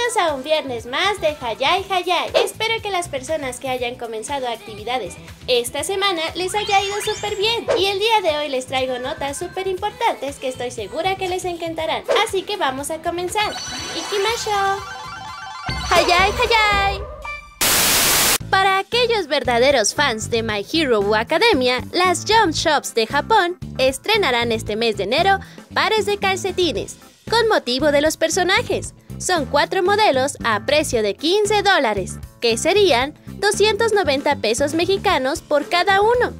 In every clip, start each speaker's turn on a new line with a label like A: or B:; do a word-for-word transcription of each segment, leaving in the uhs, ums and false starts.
A: Bienvenidos a un viernes más de Hayay Hayay. Espero que las personas que hayan comenzado actividades esta semana les haya ido súper bien. Y el día de hoy les traigo notas súper importantes que estoy segura que les encantarán. Así que vamos a comenzar. Ikimasho. Hayay Hayay. Para aquellos verdaderos fans de My Hero Academia, las Jump Shops de Japón estrenarán este mes de enero pares de calcetines con motivo de los personajes. Son cuatro modelos a precio de quince dólares, que serían doscientos noventa pesos mexicanos por cada uno.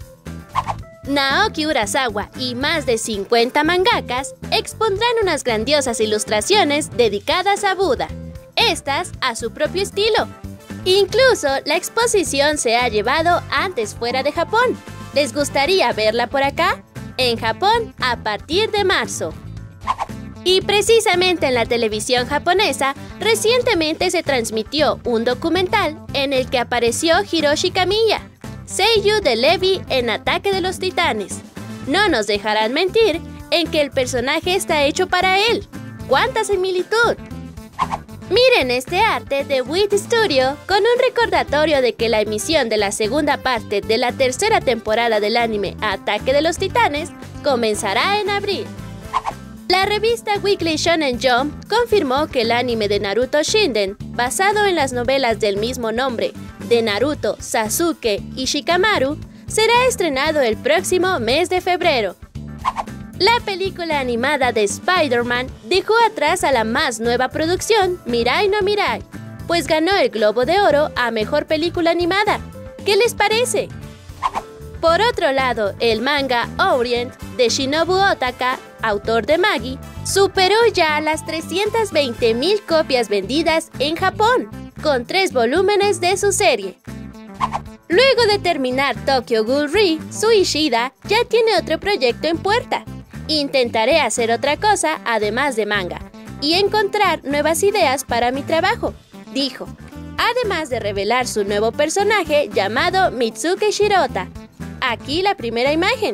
A: Naoki Urasawa y más de cincuenta mangakas expondrán unas grandiosas ilustraciones dedicadas a Buda, estas a su propio estilo. Incluso la exposición se ha llevado antes fuera de Japón. ¿Les gustaría verla por acá? En Japón a partir de marzo. Y precisamente en la televisión japonesa, recientemente se transmitió un documental en el que apareció Hiroshi Kamiya, seiyuu de Levi en Ataque de los Titanes. No nos dejarán mentir en que el personaje está hecho para él. ¡Cuánta similitud! Miren este arte de Wit Studio con un recordatorio de que la emisión de la segunda parte de la tercera temporada del anime Ataque de los Titanes comenzará en abril. La revista Weekly Shonen Jump confirmó que el anime de Naruto Shinden, basado en las novelas del mismo nombre de Naruto, Sasuke y Shikamaru, será estrenado el próximo mes de febrero. La película animada de Spider-Man dejó atrás a la más nueva producción, Mirai no Mirai, pues ganó el Globo de Oro a Mejor Película Animada. ¿Qué les parece? Por otro lado, el manga Orient de Shinobu Otaka, autor de Magi, superó ya las trescientas veinte mil copias vendidas en Japón, con tres volúmenes de su serie. Luego de terminar Tokyo Ghoul Re, Suishida ya tiene otro proyecto en puerta. Intentaré hacer otra cosa además de manga y encontrar nuevas ideas para mi trabajo, dijo, además de revelar su nuevo personaje llamado Mitsuke Shirota. Aquí la primera imagen.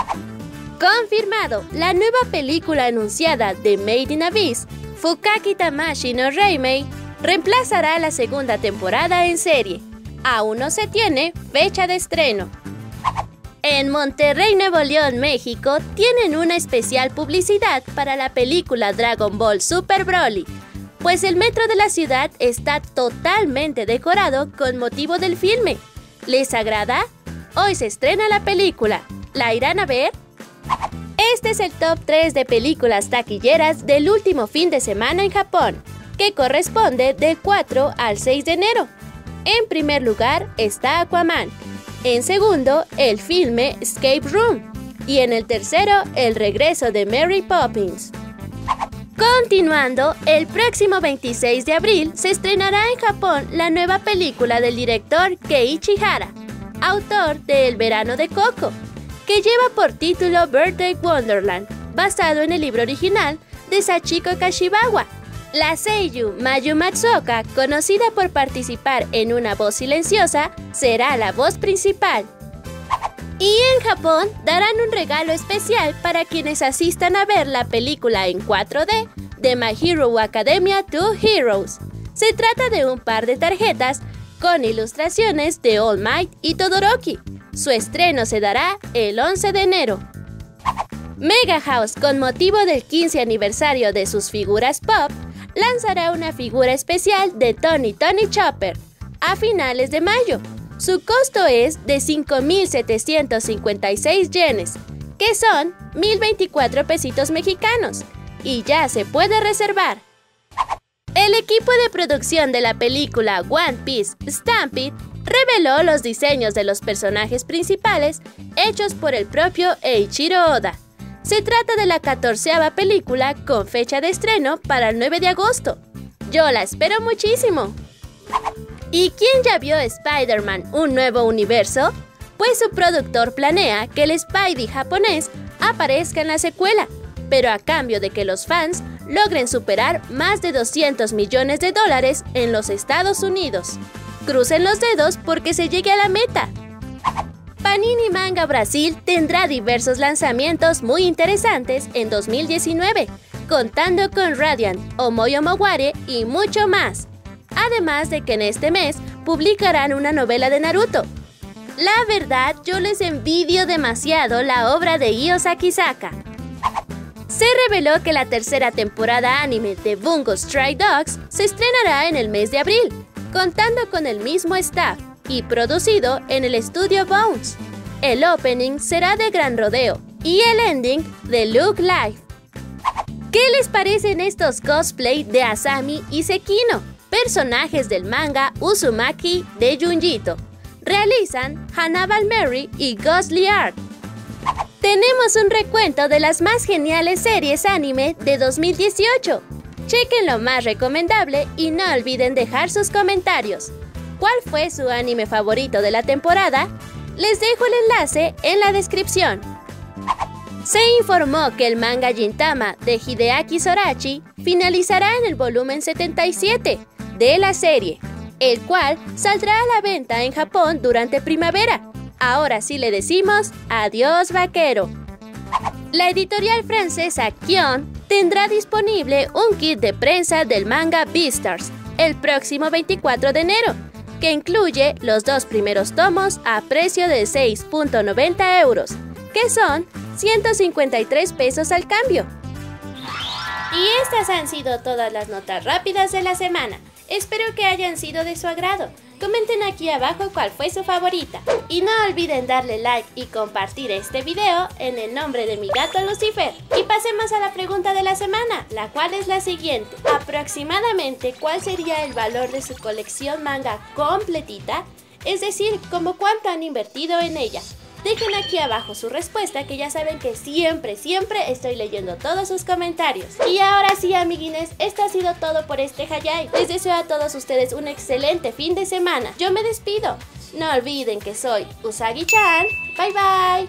A: Confirmado, la nueva película anunciada de Made in Abyss, Fukaki Tamashi no Reimei, reemplazará la segunda temporada en serie. Aún no se tiene fecha de estreno. En Monterrey, Nuevo León, México, tienen una especial publicidad para la película Dragon Ball Super Broly, pues el metro de la ciudad está totalmente decorado con motivo del filme. ¿Les agrada? Hoy se estrena la película. ¿La irán a ver? Este es el top tres de películas taquilleras del último fin de semana en Japón, que corresponde del cuatro al seis de enero. En primer lugar está Aquaman. En segundo, el filme Escape Room. Y en el tercero, el regreso de Mary Poppins. Continuando, el próximo veintiséis de abril se estrenará en Japón la nueva película del director Keiichi Hara, autor de El verano de Coco, que lleva por título Birthday Wonderland, basado en el libro original de Sachiko Kashibawa. La seiyuu Mayu Matsuoka, conocida por participar en Una voz silenciosa, será la voz principal. Y en Japón darán un regalo especial para quienes asistan a ver la película en cuatro D de My Hero Academia Two Heroes. Se trata de un par de tarjetas con ilustraciones de All Might y Todoroki. Su estreno se dará el once de enero. Mega House, con motivo del quince aniversario de sus figuras pop, lanzará una figura especial de Tony Tony Chopper a finales de mayo. Su costo es de cinco mil setecientos cincuenta y seis yenes, que son mil veinticuatro pesitos mexicanos, y ya se puede reservar. El equipo de producción de la película One Piece Stampede reveló los diseños de los personajes principales hechos por el propio Eiichiro Oda. Se trata de la catorceava película con fecha de estreno para el nueve de agosto. Yo la espero muchísimo. ¿Y quién ya vio Spider-Man: Un nuevo universo? Pues su productor planea que el Spidey japonés aparezca en la secuela, pero a cambio de que los fans logren superar más de doscientos millones de dólares en los Estados Unidos. Crucen los dedos porque se llegue a la meta. Panini Manga Brasil tendrá diversos lanzamientos muy interesantes en dos mil diecinueve, contando con Radiant, Omoyo Moware y mucho más. Además de que en este mes publicarán una novela de Naruto. La verdad, yo les envidio demasiado la obra de Io Sakizaka. Se reveló que la tercera temporada anime de Bungo Stray Dogs se estrenará en el mes de abril, contando con el mismo staff y producido en el estudio Bones. El opening será de Gran Rodeo y el ending de Look Life. ¿Qué les parecen estos cosplay de Asami y Sekino, personajes del manga Uzumaki de Junjito? Realizan Hannibal Mary y Ghostly Art. Tenemos un recuento de las más geniales series anime de dos mil dieciocho. Chequen lo más recomendable y no olviden dejar sus comentarios. ¿Cuál fue su anime favorito de la temporada? Les dejo el enlace en la descripción. Se informó que el manga Gintama de Hideaki Sorachi finalizará en el volumen setenta y siete de la serie, el cual saldrá a la venta en Japón durante primavera. Ahora sí le decimos adiós vaquero. La editorial francesa Kion tendrá disponible un kit de prensa del manga Beastars el próximo veinticuatro de enero, que incluye los dos primeros tomos a precio de seis punto noventa euros, que son ciento cincuenta y tres pesos al cambio. Y estas han sido todas las notas rápidas de la semana. Espero que hayan sido de su agrado. Comenten aquí abajo cuál fue su favorita. Y no olviden darle like y compartir este video en el nombre de mi gato Lucifer. Y pasemos a la pregunta de la semana, la cual es la siguiente. Aproximadamente, ¿cuál sería el valor de su colección manga completita? Es decir, ¿como cuánto han invertido en ella? Dejen aquí abajo su respuesta, que ya saben que siempre, siempre estoy leyendo todos sus comentarios. Y ahora sí, amiguines, esto ha sido todo por este Hayay. Les deseo a todos ustedes un excelente fin de semana. Yo me despido. No olviden que soy Usagi-chan. Bye bye.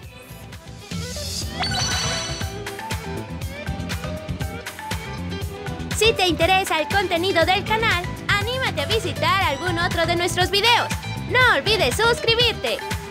A: Si te interesa el contenido del canal, anímate a visitar algún otro de nuestros videos. No olvides suscribirte.